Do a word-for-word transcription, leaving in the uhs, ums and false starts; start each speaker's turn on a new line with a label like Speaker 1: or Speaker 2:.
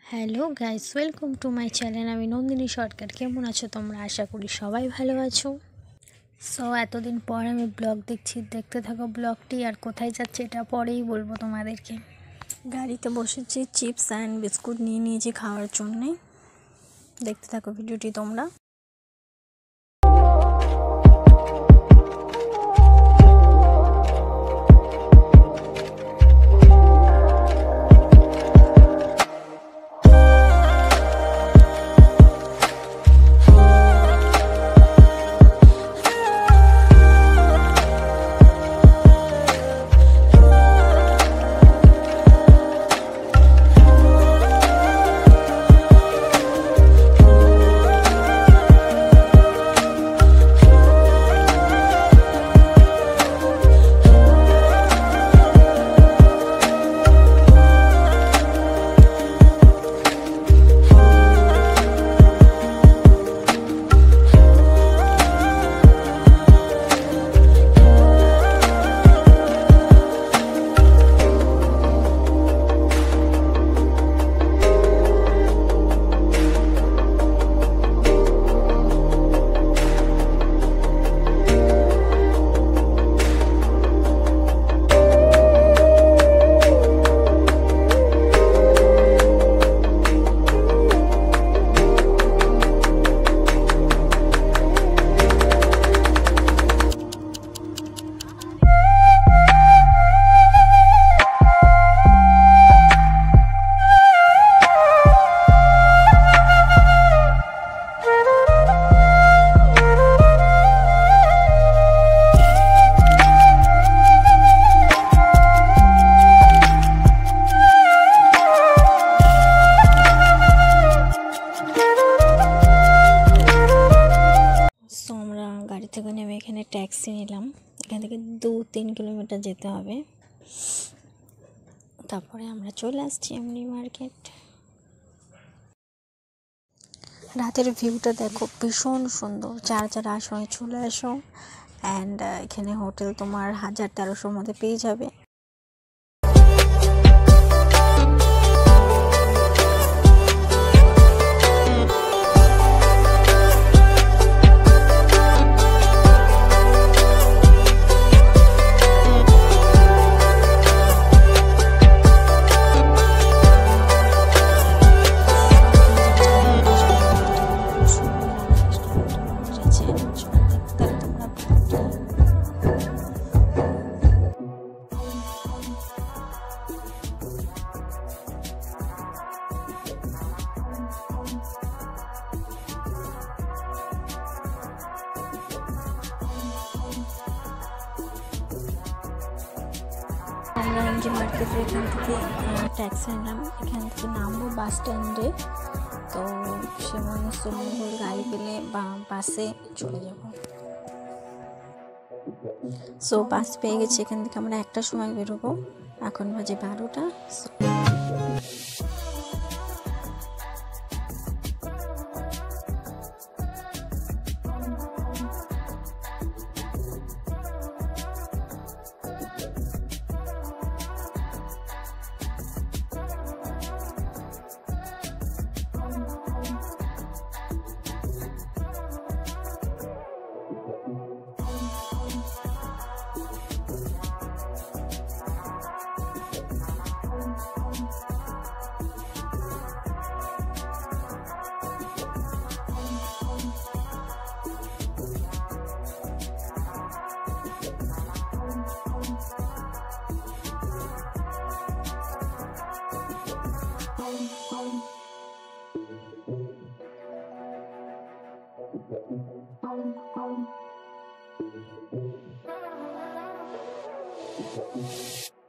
Speaker 1: Hello guys, welcome to my channel. আমি নন্দিনী সরকার। কেমন আছো তোমরা? আশা করি সবাই ভালো আছো। সো এতদিন পর আমি ব্লগ দেখছি, দেখতে থাকো ব্লগটি। আর কোথায় যাচ্ছে এটা পরেই বলবো তোমাদেরকে। গাড়িতে বসেছি, চিপস অ্যান্ড বিস্কুট নিয়ে নিয়েছি খাওয়ার জন্যে। দেখতে থাকো ভিডিওটি তোমরা। গাড়ি থেকে নেমে এখানে ট্যাক্সি নিলাম। এখান থেকে দু তিন কিলোমিটার যেতে হবে। তারপরে আমরা চলে আসছি এমনি মার্কেট। রাতের ভিউটা দেখো, ভীষণ সুন্দর। যারা যারা আসো চলে আসো। অ্যান্ড এখানে হোটেল তোমার হাজার তেরোশোর মধ্যে পেয়ে যাবে। আমরা এমজি মার্কেটের এখান থেকে ট্যাক্সি নিলাম। এখান থেকে নামবো বাস স্ট্যান্ডে। তো সেমন সুইমিং গাড়ি পেলে বা বাসে চলে যাব। সো বাস পেয়ে গেছি। এখান থেকে আমরা একটা সময় বেরোবো। এখন বাজে বারোটা। Thank you.